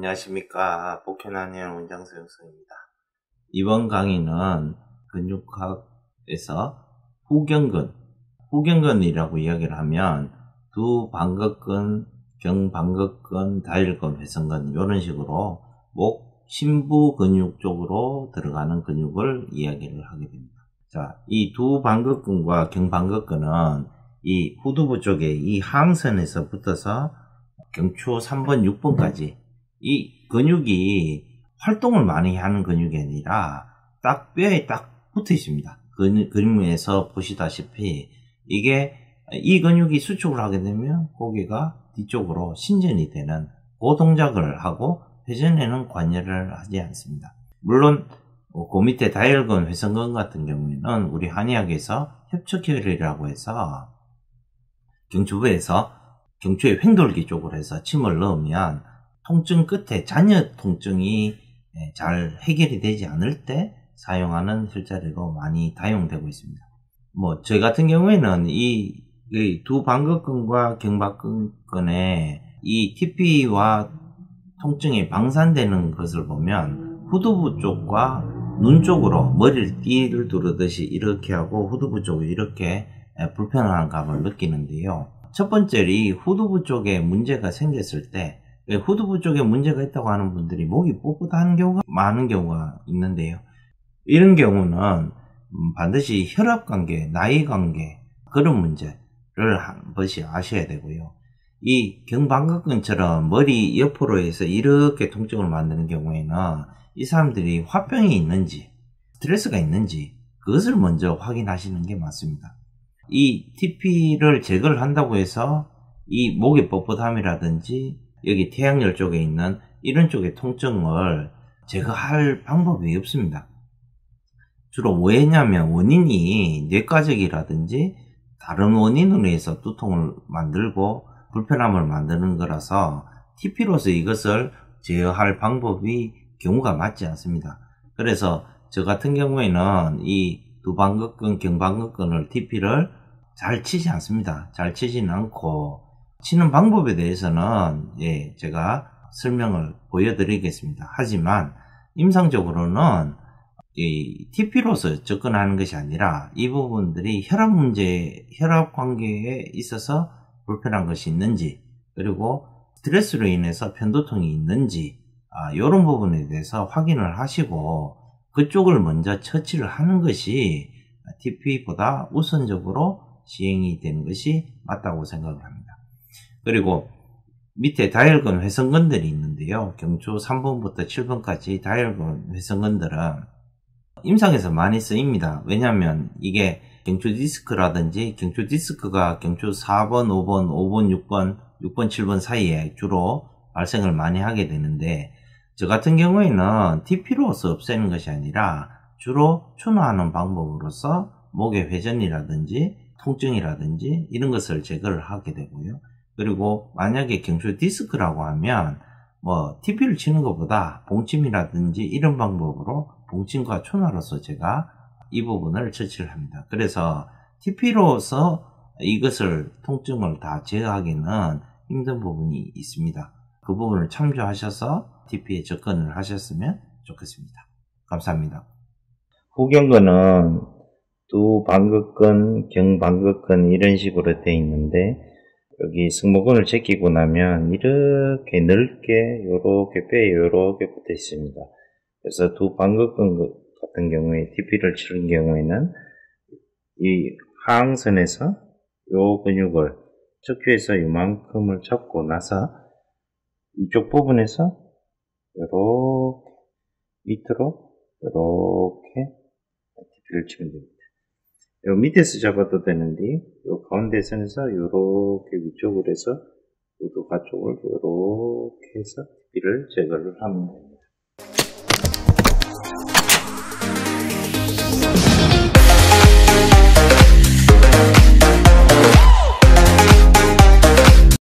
안녕하십니까. 복현한의원 원장수 영성입니다. 이번 강의는 근육학에서 후경근이라고 이야기를 하면 두 반극근, 경반극근, 다일근, 회성근 이런 식으로 목, 심부 근육 쪽으로 들어가는 근육을 이야기를 하게 됩니다. 자, 이 두 반극근과 경반극근은 이 후두부 쪽에 이 하항선에서 붙어서 경추 3번, 6번까지 이 근육이 활동을 많이 하는 근육이 아니라 딱 뼈에 딱 붙어 있습니다. 그림에서 보시다시피 이게 이 근육이 수축을 하게 되면 고개가 뒤쪽으로 신전이 되는 그 동작을 하고 회전에는 관여를 하지 않습니다. 물론 그 밑에 다혈근, 회성근 같은 경우에는 우리 한의학에서 협척혈이라고 해서 경추부에서 경추의 횡돌기 쪽으로 해서 침을 넣으면 통증 끝에 잔여 통증이 잘 해결이 되지 않을 때 사용하는 혈자리로 많이 다용되고 있습니다. 저희 같은 경우에는 이 두 반극근과 경반극근의 이 TP와 통증이 방산되는 것을 보면 후두부 쪽과 눈 쪽으로 머리를 띠를 두르듯이 이렇게 하고 후두부 쪽으로 이렇게 불편한 감을 느끼는데요. 첫 번째로 이 후두부 쪽에 문제가 생겼을 때 후두부 쪽에 문제가 있다고 하는 분들이 목이 뻣뻣한 경우가 많은 경우가 있는데요. 이런 경우는 반드시 혈압관계, 나이관계 그런 문제를 한 번씩 아셔야 되고요. 이 경반극근처럼 머리 옆으로 해서 이렇게 통증을 만드는 경우에는 이 사람들이 화병이 있는지 스트레스가 있는지 그것을 먼저 확인하시는 게 맞습니다. 이 TP를 제거를 한다고 해서 이 목의 뻣뻣함이라든지 여기 태양열 쪽에 있는 이런 쪽의 통증을 제거할 방법이 없습니다. 주로 왜냐면 원인이 뇌과적이라든지 다른 원인으로 해서 두통을 만들고 불편함을 만드는 거라서 TP로서 이것을 제어할 방법이 경우가 맞지 않습니다. 그래서 저 같은 경우에는 이 두 반극근, 경반극근을 TP를 잘 치지 않습니다. 잘 치지는 않고 치는 방법에 대해서는 제가 설명을 보여드리겠습니다. 하지만 임상적으로는 이 TP로서 접근하는 것이 아니라 이 부분들이 혈압 문제, 혈압 관계에 있어서 불편한 것이 있는지 그리고 스트레스로 인해서 편두통이 있는지 이런 부분에 대해서 확인을 하시고 그쪽을 먼저 처치를 하는 것이 TP보다 우선적으로 시행이 되는 것이 맞다고 생각을 합니다. 그리고 밑에 다혈근, 회성근들이 있는데요. 경추 3번부터 7번까지 다혈근, 회성근들은 임상에서 많이 쓰입니다. 왜냐하면 이게 경추 디스크라든지 경추 디스크가 경추 4번, 5번, 5번, 6번, 6번, 7번 사이에 주로 발생을 많이 하게 되는데 저 같은 경우에는 TP로서 없애는 것이 아니라 주로 추노하는 방법으로서 목의 회전이라든지 통증이라든지 이런 것을 제거를 하게 되고요. 그리고 만약에 경추 디스크라고 하면 TP를 치는 것보다 봉침이라든지 이런 방법으로 봉침과 추노로서 제가 이 부분을 처치를 합니다. 그래서 TP로서 이것을 통증을 다 제어하기는 힘든 부분이 있습니다. 그 부분을 참조하셔서 TP에 접근을 하셨으면 좋겠습니다. 감사합니다. 후경근은 두 반극근, 경반극근 이런 식으로 되어 있는데 여기 승모근을 제끼고 나면 이렇게 넓게 요렇게 뼈에 요렇게 붙어 있습니다. 그래서 두 반극근 같은 경우에 TP를 치는 경우에는 이 하항선에서 요 근육을 척추에서 이만큼을 잡고 나서 이쪽 부분에서 요렇게 밑으로 요렇게 TP를 치면 됩니다. 요 밑에서 잡아도 되는데 요 가운데 선에서 요렇게 위쪽으로 해서 우두가 쪽을 요렇게 해서 TP를 제거를 하면 됩니다.